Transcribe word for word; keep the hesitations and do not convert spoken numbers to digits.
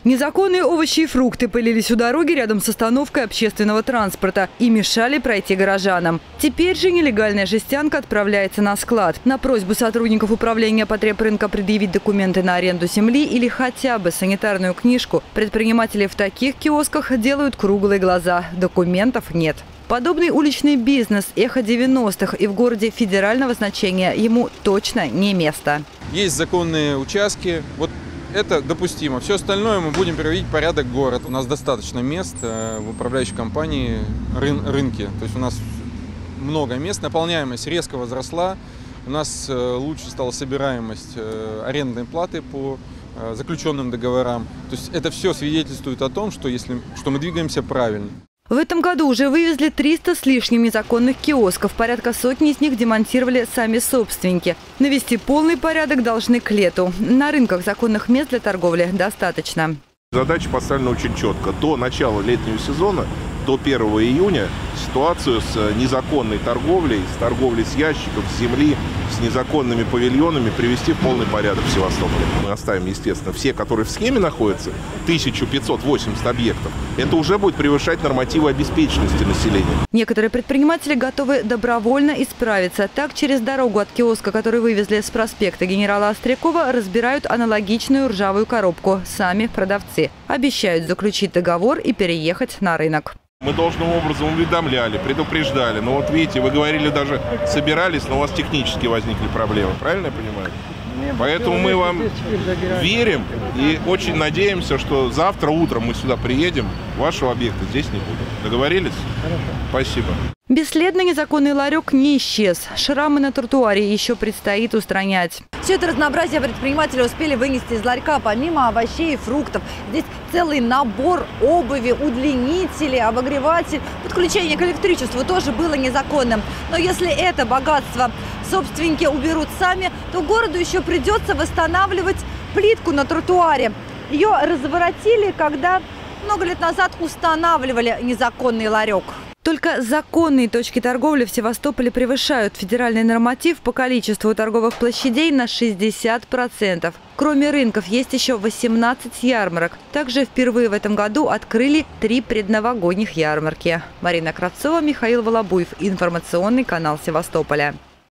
Незаконные овощи и фрукты пылились у дороги рядом с остановкой общественного транспорта и мешали пройти горожанам. Теперь же нелегальная жестянка отправляется на склад. На просьбу сотрудников управления потребрынка предъявить документы на аренду земли или хотя бы санитарную книжку, предприниматели в таких киосках делают круглые глаза. Документов нет. Подобный уличный бизнес – эхо девяностых, и в городе федерального значения ему точно не место. Есть законные участки. Вот это допустимо. Все остальное мы будем приводить в порядок город. У нас достаточно мест в управляющей компании рын, рынке. То есть у нас много мест, наполняемость резко возросла. У нас лучше стала собираемость арендной платы по заключенным договорам. То есть это все свидетельствует о том, что, если, что мы двигаемся правильно. В этом году уже вывезли триста с лишним незаконных киосков. Порядка сотни из них демонтировали сами собственники. Навести полный порядок должны к лету. На рынках законных мест для торговли достаточно. Задача поставлена очень четко. До начала летнего сезона, до первого июня, ситуацию с незаконной торговлей, с торговлей с ящиков, с земли, с незаконными павильонами привести в полный порядок в Севастополе. Мы оставим, естественно, все, которые в схеме находятся, тысяча пятьсот восемьдесят объектов. Это уже будет превышать нормативы обеспеченности населения. Некоторые предприниматели готовы добровольно исправиться. Так, через дорогу от киоска, который вывезли с проспекта генерала Острякова, разбирают аналогичную ржавую коробку. Сами продавцы обещают заключить договор и переехать на рынок. Мы должным образом уведомляли, предупреждали. Но вот видите, вы говорили, даже собирались, но у вас технически возникли проблемы. Правильно я понимаю? Поэтому мы вам верим и очень надеемся, что завтра утром мы сюда приедем, вашего объекта здесь не будет. Договорились? Хорошо. Спасибо. Бесследно незаконный ларек не исчез. Шрамы на тротуаре еще предстоит устранять. Все это разнообразие предприниматели успели вынести из ларька. Помимо овощей и фруктов, здесь целый набор обуви, удлинители, обогреватель. Подключение к электричеству тоже было незаконным. Но если это богатство собственники уберут сами, то городу еще придется восстанавливать плитку на тротуаре. Ее разворотили, когда много лет назад устанавливали незаконный ларек. Только законные точки торговли в Севастополе превышают федеральный норматив по количеству торговых площадей на шестьдесят процентов. Кроме рынков есть еще восемнадцать ярмарок. Также впервые в этом году открыли три предновогодних ярмарки. Марина Кравцова, Михаил Волобуев. Информационный канал Севастополя.